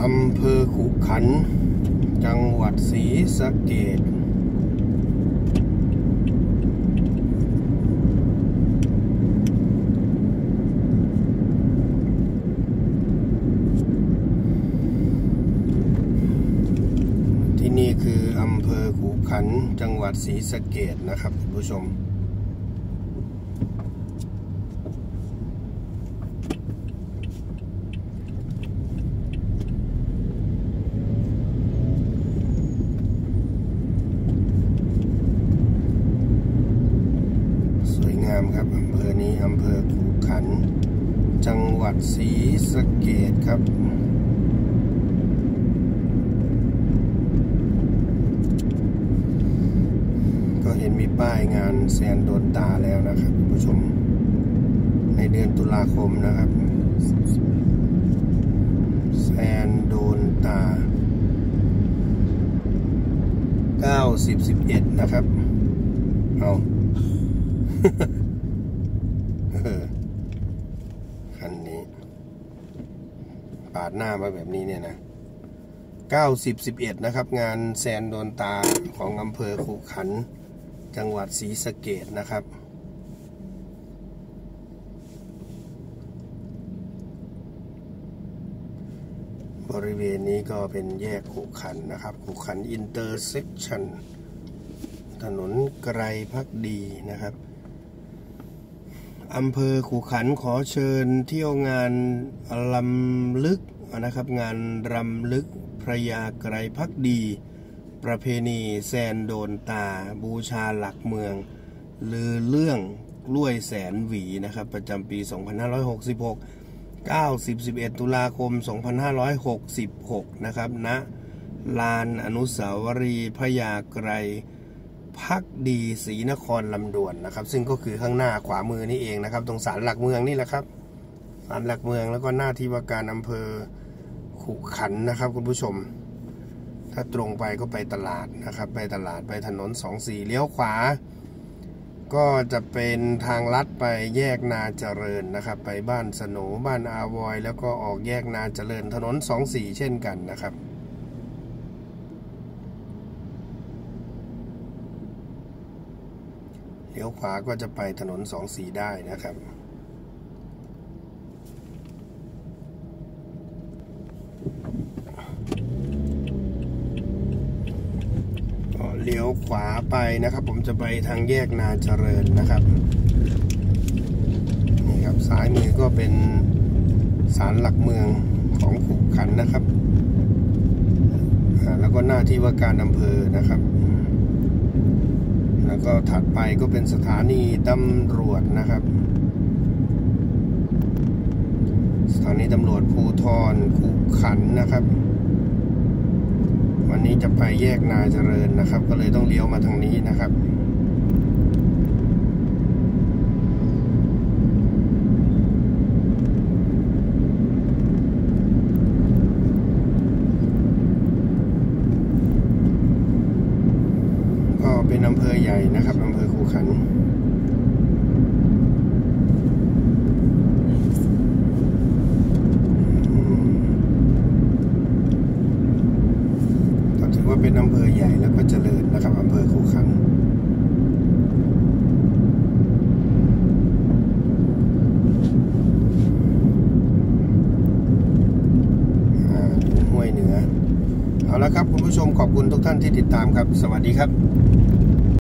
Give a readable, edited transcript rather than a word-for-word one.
อำเภอขุขันธ์จังหวัดศรีสะเกษที่นี่คืออำเภอขุขันธ์จังหวัดศรีสะเกษนะครับคุณผู้ชมครับอำเภอนี้อำเภอขุขันธ์จังหวัดศรีสะเกษครับก็เห็นมีป้ายงานแซนโดนตาแล้วนะครับคุณผู้ชมในเดือนตุลาคมนะครับแซนโดนตา90-11นะครับเอาคันนี้ปาดหน้ามาแบบนี้เนี่ยนะ90-11นะครับงานแซนโดนตาของอำเภอขุขันธ์จังหวัดศรีสะเกษนะครับบริเวณนี้ก็เป็นแยกขุขันธ์นะครับขุขันธ์อินเตอร์เซ็กชันถนนไกรภักดีนะครับอำเภอขุขันธ์ขอเชิญเที่ยวงานรำลึกนะครับงานรำลึกพระยาไกรภักดีประเพณีแซนโดนตาบูชาหลักเมืองลือเรื่องกล้วยแสนหวีนะครับประจำปี2566 90-11 ตุลาคม 2566นะครับณลานอนุสาวรีย์พระยาไกรภักดีศรีนครลำดวนนะครับซึ่งก็คือข้างหน้าขวามือนี่เองนะครับตรงศาลหลักเมืองนี่แหละครับศาลหลักเมืองแล้วก็หน้าที่ว่าการอำเภอขุขันธ์นะครับคุณผู้ชมถ้าตรงไปก็ไปตลาดนะครับไปตลาดไปถนน24เลี้ยวขวาก็จะเป็นทางลัดไปแยกนาเจริญนะครับไปบ้านสโหนบ้านอาวอยแล้วก็ออกแยกนาเจริญถนน24เช่นกันนะครับเลี้ยวขวาก็จะไปถนน24ได้นะครับก็เลี้ยวขวาไปนะครับผมจะไปทางแยกนาเจริญนะครับนี่ครับซ้ายมือก็เป็นศาลหลักเมืองของขุขันธ์นะครับแล้วก็หน้าที่ว่าการอำเภอนะครับแล้วก็ถัดไปก็เป็นสถานีตำรวจนะครับสถานีตำรวจภูธรขุขันธ์นะครับวันนี้จะไปแยกนาเจริญนะครับก็เลยต้องเลี้ยวมาทางนี้นะครับเป็นอำเภอใหญ่นะครับอำเภอขุขันธ์ก็ถือว่าเป็นอำเภอใหญ่แล้วก็เจริญนะครับอำเภอขุขันธ์ห้วยเหนือเอาละครับคุณผู้ชมขอบคุณทุกท่านที่ติดตามครับสวัสดีครับ